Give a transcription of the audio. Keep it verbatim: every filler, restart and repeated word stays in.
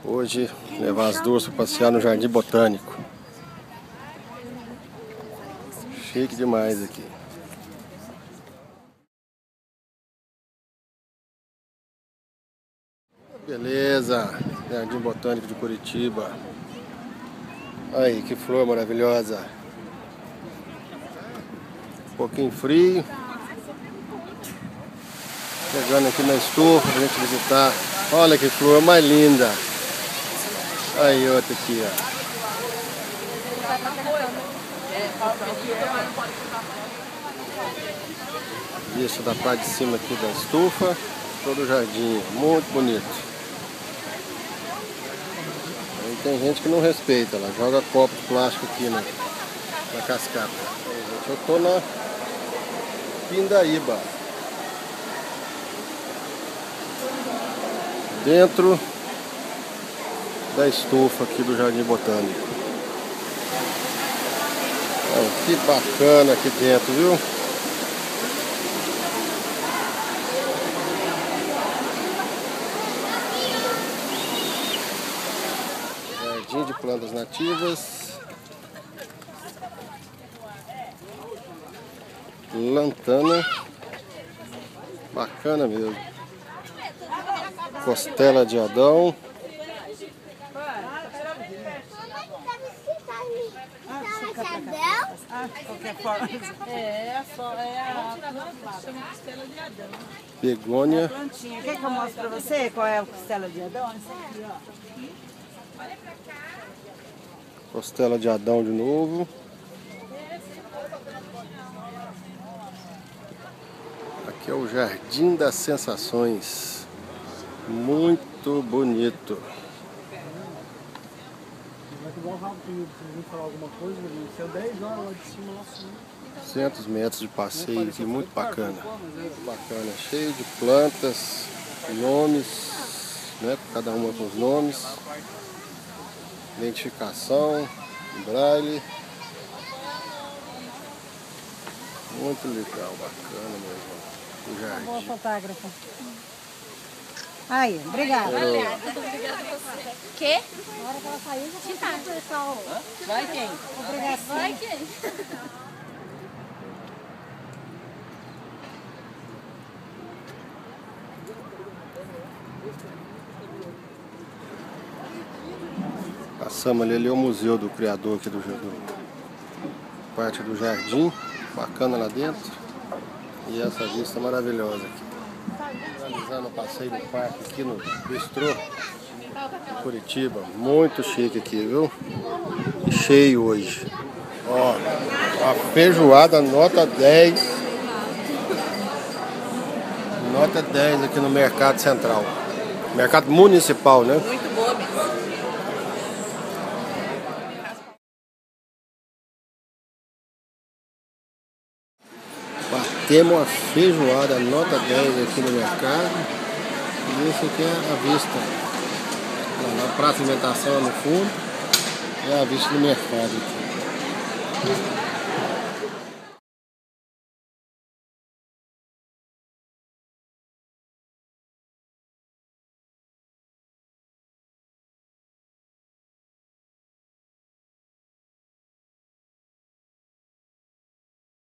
Hoje levar as duas para passear no Jardim Botânico. Chique demais aqui. Beleza, Jardim Botânico de Curitiba. Aí, que flor maravilhosa. Um pouquinho frio. Chegando aqui na estufa pra gente visitar. Olha que flor mais linda. Aí outra aqui, ó. Vista da parte de cima aqui da estufa. Todo o jardim, muito bonito. Aí tem gente que não respeita, ela joga copo de plástico aqui na, na cascata. Aí, gente, eu tô na Pindaíba. Dentro da estufa aqui do Jardim Botânico. Olha, que bacana aqui dentro, viu? Jardim de plantas nativas. Lantana. Bacana mesmo. Costela de Adão. É, só é a chama costela de Adão. Begônia. Quer que eu mostre pra você qual é a costela de Adão? Isso aqui, ó. Costela de Adão de novo. Aqui é o Jardim das Sensações. Muito bonito. duzentos metros de passeio aqui, muito bacana. Bacana, cheio de plantas, nomes, né? Cada uma com os nomes. Identificação, braille. Muito legal, bacana mesmo. O jardim. Boa fotógrafa. Aí, obrigada. Valeu. Obrigada a você. Quê? Na hora que ela saiu, já tinha o pessoal. Vai quem? Obrigação. Vai quem? Passamos ali, ali é o museu do criador aqui do jardim. Parte do jardim, bacana lá dentro. E essa vista maravilhosa aqui. Realizando o passeio no parque aqui no Bistrô de Curitiba. Muito chique aqui, viu? E cheio hoje. Ó, a feijoada nota dez. Nota dez aqui no Mercado Central. Mercado Municipal, né? Muito boa mesmo. Temos uma feijoada nota dez aqui no mercado. E esse aqui é a vista. Na praça de alimentação no fundo. É a vista do mercado aqui.